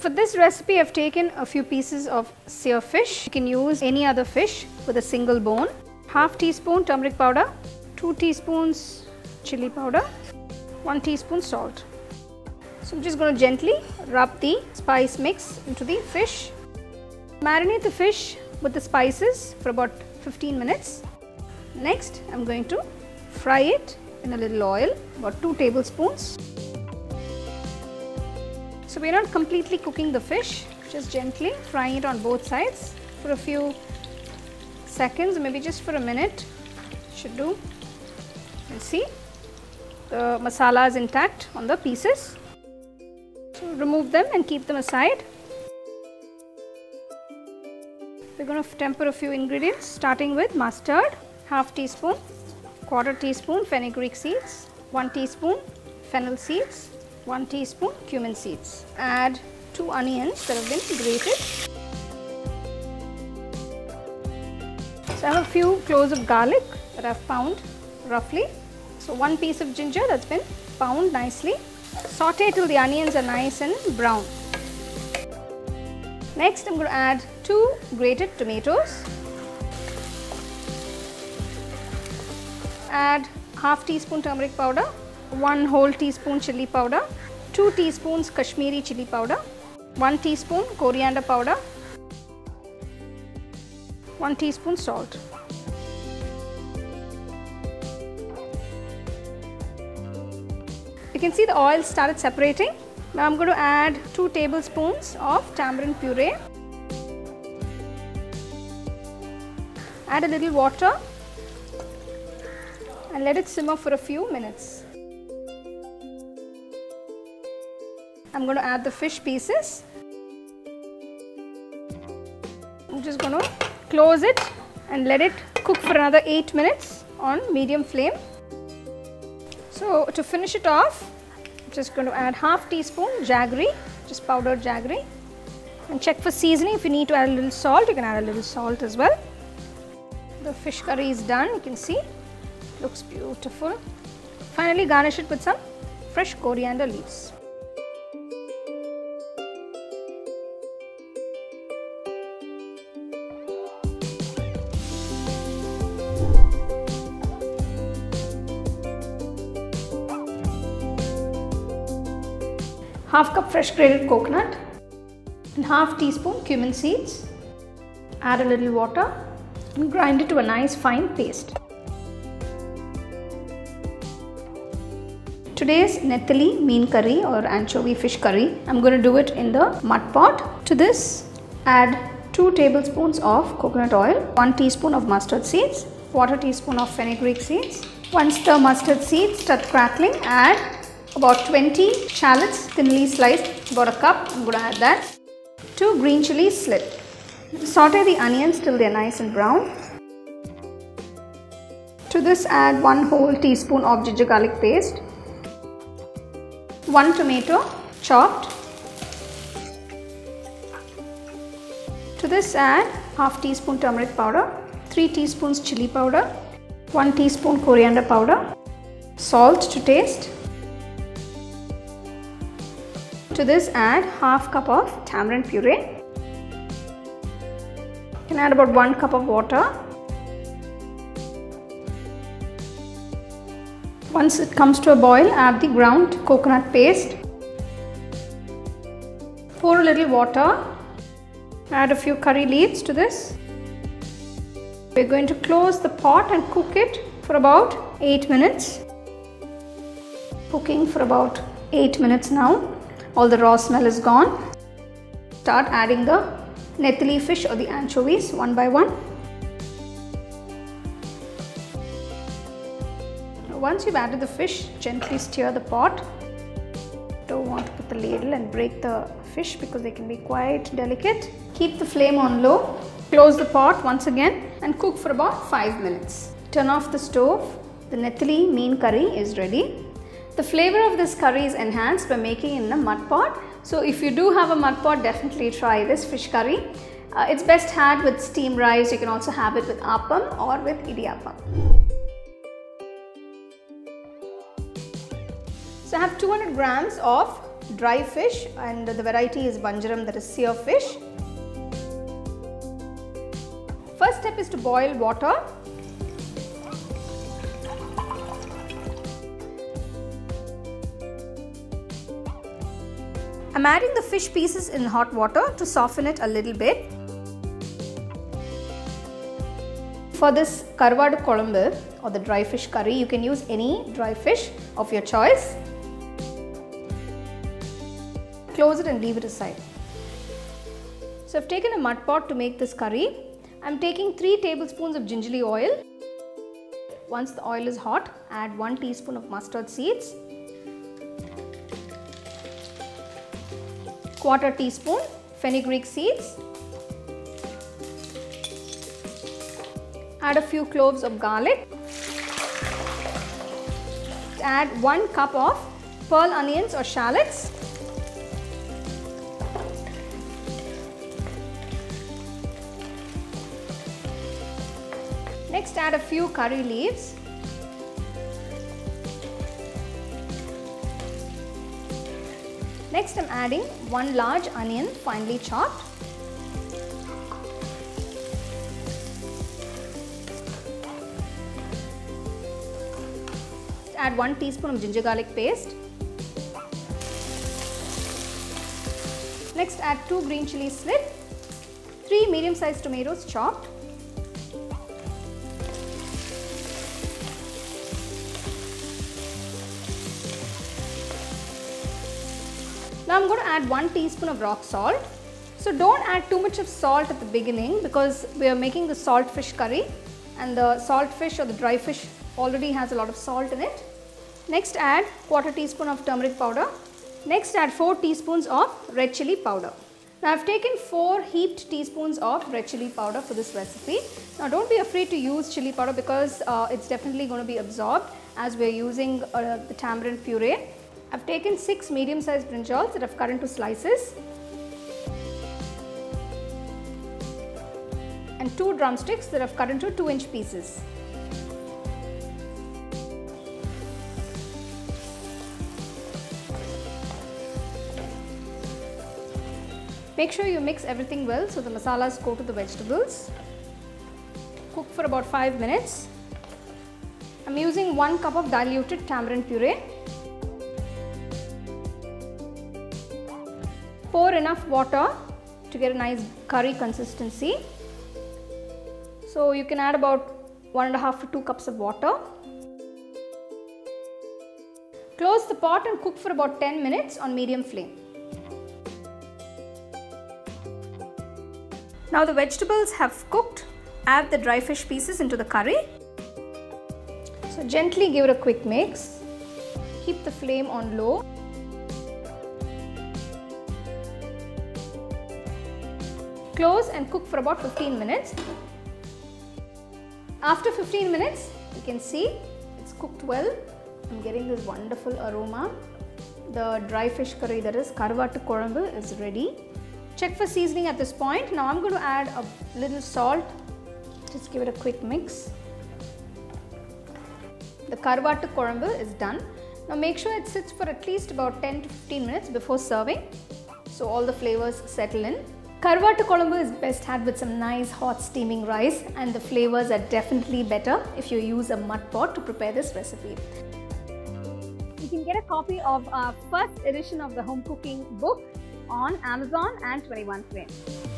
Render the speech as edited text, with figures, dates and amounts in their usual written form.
for this recipe, I've taken a few pieces of seer fish. You can use any other fish with a single bone. Half teaspoon turmeric powder, 2 teaspoons chili powder, 1 teaspoon salt. So I'm just going to gently rub the spice mix into the fish. Marinate the fish with the spices for about 15 minutes. Next, I'm going to fry it in a little oil, about 2 tablespoons. So we're not completely cooking the fish, just gently frying it on both sides for a few seconds, maybe just for a minute should do. And see, the masala is intact on the pieces. So remove them and keep them aside. We're going to temper a few ingredients, starting with mustard, half teaspoon, quarter teaspoon fenugreek seeds, 1 teaspoon fennel seeds, 1 teaspoon cumin seeds. Add 2 onions that have been grated. So I have a few cloves of garlic that I've pounded roughly. So 1 piece of ginger that's been pounded nicely. Saute till the onions are nice and brown. Next, I'm going to add 2 grated tomatoes. Add half teaspoon turmeric powder, 1 whole teaspoon chili powder, 2 teaspoons Kashmiri chili powder, 1 teaspoon coriander powder, 1 teaspoon salt. You can see the oil started separating. Now I'm going to add 2 tablespoons of tamarind puree. Add a little water and let it simmer for a few minutes. I'm going to add the fish pieces. I'm just going to close it and let it cook for another 8 minutes on medium flame. So to finish it off, I'm just going to add half teaspoon jaggery, just powdered jaggery, and check for seasoning. If you need to add a little salt, you can add a little salt as well. The fish curry is done, you can see, looks beautiful. Finally garnish it with some fresh coriander leaves. Half cup fresh grated coconut and half teaspoon cumin seeds. Add a little water and grind it to a nice fine paste. Today's Nethili mean curry or anchovy fish curry, I'm going to do it in the mud pot. To this, add 2 tablespoons of coconut oil, 1 teaspoon of mustard seeds, quarter teaspoon of fenugreek seeds. Once the mustard seeds start crackling, add about 20 shallots thinly sliced, about a cup. I'm going to add that. 2 green chilies slit. Saute the onions till they are nice and brown. To this, add 1 whole teaspoon of ginger garlic paste, 1 tomato chopped. To this, add half teaspoon turmeric powder, 3 teaspoons chili powder, 1 teaspoon coriander powder, salt to taste. To this, add half cup of tamarind puree. You can add about 1 cup of water. Once it comes to a boil, add the ground coconut paste. Pour a little water. Add a few curry leaves to this. We're going to close the pot and cook it for about 8 minutes. Cooking for about 8 minutes now. All the raw smell is gone. Start adding the Nethili fish or the anchovies one by one. Once you've added the fish, gently stir the pot. Don't want to put the ladle and break the fish because they can be quite delicate. Keep the flame on low. Close the pot once again and cook for about 5 minutes. Turn off the stove. The Nethili mean curry is ready. The flavor of this curry is enhanced by making it in a mud pot. So if you do have a mud pot, definitely try this fish curry. It's best had with steamed rice. You can also have it with appam or with idiyappam. So I have 200 grams of dry fish, and the variety is Banjaram, that is Seer Fish. First step is to boil water. I'm adding the fish pieces in hot water to soften it a little bit. For this Karvadu Kolambu or the dry fish curry, you can use any dry fish of your choice. Close it and leave it aside. So I've taken a mud pot to make this curry. I'm taking 3 tablespoons of gingerly oil. Once the oil is hot, add 1 teaspoon of mustard seeds, 1/4 teaspoon fenugreek seeds, add a few cloves of garlic, add 1 cup of pearl onions or shallots, next add a few curry leaves, next I'm adding 1 large onion finely chopped, add 1 teaspoon of ginger garlic paste, next add 2 green chilies slit, 3 medium sized tomatoes chopped, now I'm going to add 1 teaspoon of rock salt. So don't add too much of salt at the beginning because we are making the salt fish curry and the salt fish or the dry fish already has a lot of salt in it. Next add 1/4 teaspoon of turmeric powder. Next add 4 teaspoons of red chili powder. Now I've taken 4 heaped teaspoons of red chili powder for this recipe. Now don't be afraid to use chili powder because it's definitely going to be absorbed as we're using the tamarind puree. I've taken 6 medium sized brinjals that I've cut into slices and 2 drumsticks that I've cut into 2-inch pieces. Make sure you mix everything well so the masalas go to the vegetables. Cook for about 5 minutes. I'm using 1 cup of diluted tamarind puree. Pour enough water to get a nice curry consistency. So you can add about 1.5 to 2 cups of water. Close the pot and cook for about 10 minutes on medium flame. Now the vegetables have cooked. Add the dry fish pieces into the curry. So gently give it a quick mix. Keep the flame on low. Close and cook for about 15 minutes. After 15 minutes, you can see it's cooked well. I'm getting this wonderful aroma. The dry fish curry, that is Karvadu Kolambu, is ready. Check for seasoning at this point. Now I'm going to add a little salt. Just give it a quick mix. The Karvadu Kolambu is done. Now make sure it sits for at least about 10 to 15 minutes before serving, so all the flavors settle in. Karvadu Kolambu is best had with some nice hot steaming rice, and the flavors are definitely better if you use a mud pot to prepare this recipe. You can get a copy of our first edition of the home cooking book on Amazon and 21 Frame.